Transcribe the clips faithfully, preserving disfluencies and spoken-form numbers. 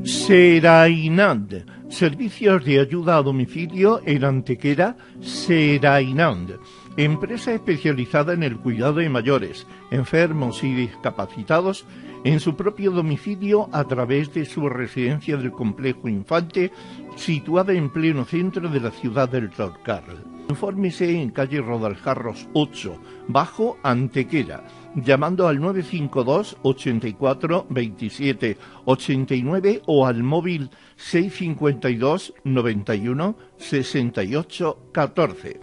Serainand, servicios de ayuda a domicilio en Antequera. Serainand, empresa especializada en el cuidado de mayores, enfermos y discapacitados en su propio domicilio a través de su residencia del Complejo Infante, situada en pleno centro de la ciudad del Torcal. Infórmese en calle Rodaljarros ocho, bajo Antequera, llamando al nueve cinco dos, ochenta y cuatro, veintisiete, ochenta y nueve o al móvil seiscientos cincuenta y dos, noventa y uno, sesenta y ocho, catorce.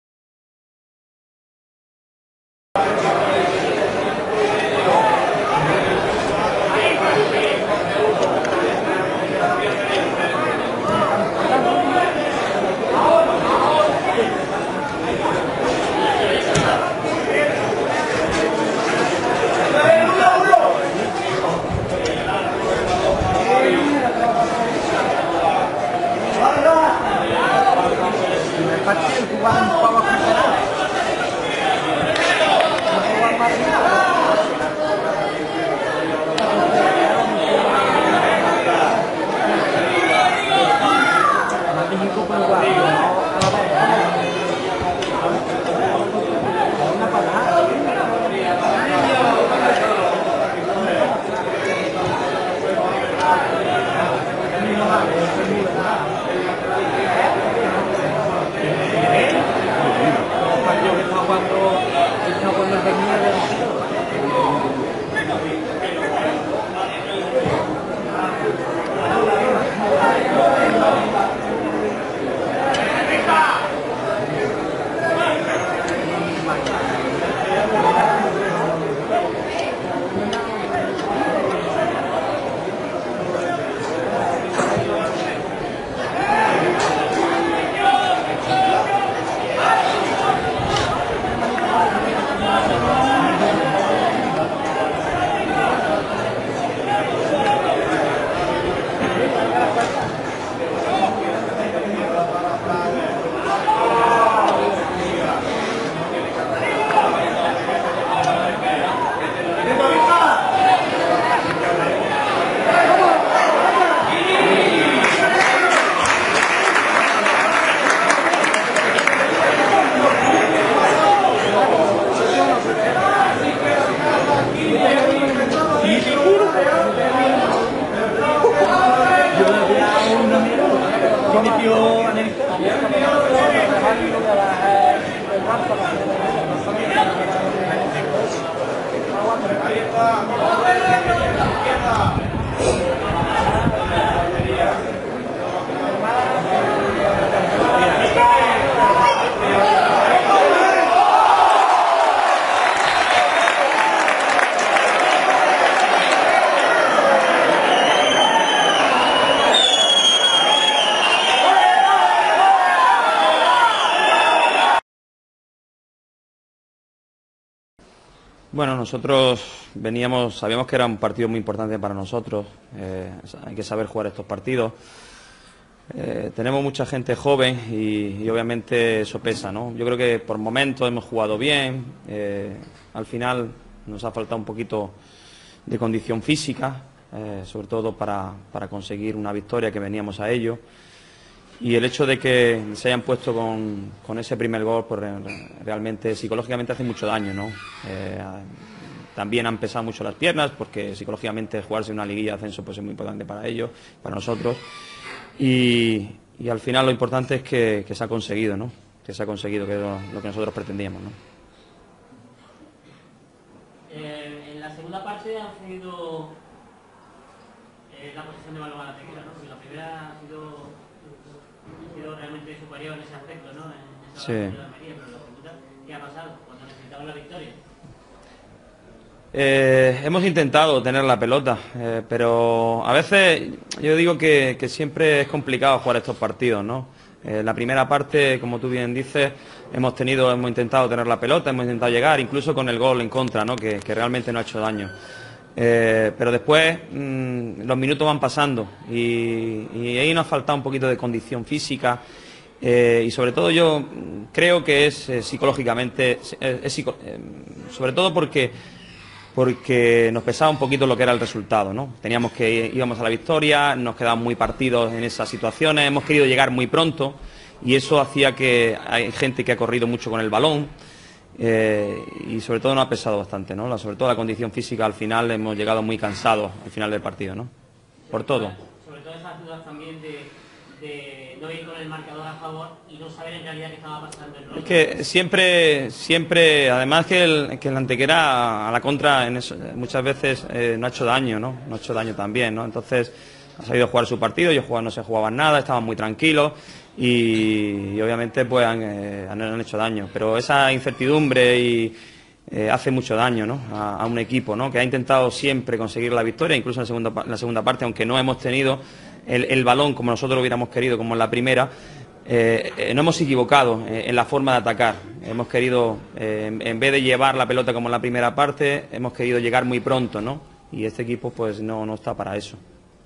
Bueno, nosotros veníamos, sabíamos que era un partido muy importante para nosotros, eh, hay que saber jugar estos partidos. Eh, tenemos mucha gente joven y, y obviamente eso pesa, ¿no? Yo creo que por momentos hemos jugado bien, eh, al final nos ha faltado un poquito de condición física, eh, sobre todo para, para conseguir una victoria que veníamos a ello. Y el hecho de que se hayan puesto con, con ese primer gol, pues realmente psicológicamente hace mucho daño, ¿no? Eh, también han pesado mucho las piernas, porque psicológicamente jugarse una liguilla de ascenso pues es muy importante para ellos, para nosotros. Y, y al final lo importante es que, que se ha conseguido, ¿no? Que se ha conseguido, que es lo, lo que nosotros pretendíamos, ¿no? Eh, en la segunda parte han cedido eh, la posición de balón a la Antequera, ¿no? Porque la primera ha sido... ha sido realmente superior en ese aspecto, ¿no? En esa sí. de Almería, pero la segunda, ¿qué ha pasado cuando necesitaban la victoria? Eh, hemos intentado tener la pelota, eh, pero a veces yo digo que, que siempre es complicado jugar estos partidos, ¿no? Eh, la primera parte, como tú bien dices, hemos tenido, hemos intentado tener la pelota, hemos intentado llegar, incluso con el gol en contra, ¿no? Que, que realmente no ha hecho daño. Eh, pero después mmm, los minutos van pasando y, y ahí nos ha faltado un poquito de condición física eh, y sobre todo yo creo que es eh, psicológicamente, es, es psico, eh, sobre todo porque porque nos pesaba un poquito lo que era el resultado, ¿no? Teníamos que íbamos a la victoria, nos quedaban muy partidos en esas situaciones, hemos querido llegar muy pronto y eso hacía que hay gente que ha corrido mucho con el balón eh, y sobre todo nos ha pesado bastante, ¿no? Sobre todo la condición física, al final hemos llegado muy cansados al final del partido, ¿no? Por todo. Sobre todo esas dudas también de, de no ir con el marcador a favor y no saber en realidad qué estaba pasando en el. Es que siempre, siempre, además que el, que el Antequera a la contra en eso, muchas veces eh, no ha hecho daño, ¿no? No ha hecho daño también, ¿no? Entonces ha salido a jugar su partido, ellos no se jugaban nada, estaban muy tranquilos y, y obviamente pues han, eh, han, han hecho daño. Pero esa incertidumbre y eh, hace mucho daño, ¿no? A, a un equipo, ¿no? Que ha intentado siempre conseguir la victoria, incluso en la segunda, en la segunda parte, aunque no hemos tenido el, el balón como nosotros lo hubiéramos querido, como en la primera. Eh, eh, no hemos equivocado eh, en la forma de atacar. Hemos querido, eh, en, en vez de llevar la pelota como en la primera parte, hemos querido llegar muy pronto, ¿no? Y este equipo pues no, no está para eso.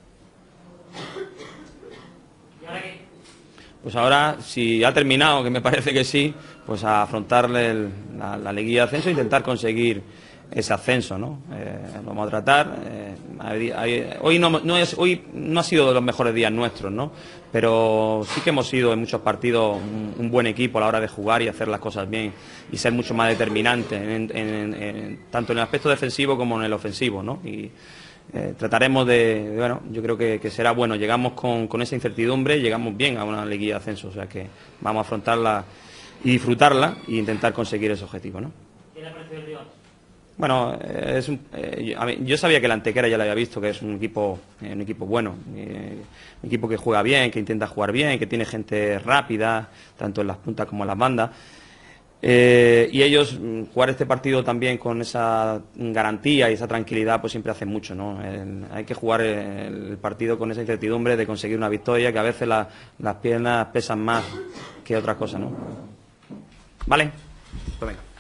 ¿Y ahora qué? Pues ahora, si ha terminado, que me parece que sí, pues a afrontarle el, la, la liguilla de ascenso e intentar conseguir ese ascenso, ¿no? Eh, lo vamos a tratar. Eh, hay, hay, hoy, no, no es, hoy no ha sido de los mejores días nuestros, ¿no? Pero sí que hemos sido en muchos partidos un, un buen equipo a la hora de jugar y hacer las cosas bien y ser mucho más determinantes, en, en, en, tanto en el aspecto defensivo como en el ofensivo, ¿no? Y eh, trataremos de, de, bueno, yo creo que, que será bueno. Llegamos con, con esa incertidumbre y llegamos bien a una liguilla de ascenso, o sea que vamos a afrontarla y disfrutarla e intentar conseguir ese objetivo, ¿no? ¿Qué le ha parecido el rival? Bueno, es un, eh, yo, a mí, yo sabía que el Antequera ya lo había visto, que es un equipo, eh, un equipo bueno, eh, un equipo que juega bien, que intenta jugar bien, que tiene gente rápida, tanto en las puntas como en las bandas. Eh, y ellos, jugar este partido también con esa garantía y esa tranquilidad, pues siempre hacen mucho, ¿no? El, hay que jugar el, el partido con esa incertidumbre de conseguir una victoria, que a veces la, las piernas pesan más que otras cosas, ¿no? ¿Vale? Pues venga.